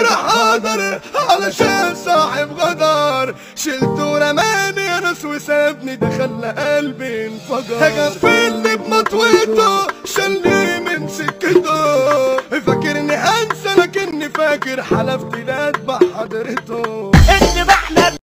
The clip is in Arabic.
حاضر علشان صاحب غدر، شلته رماني يا ناس وسابني، ده خلى قلبي انفجر. غفلني بمطوته شالني من سكته، فاكرني انسى لكني فاكر حلفت لا اتبع حضرته. اني بحلم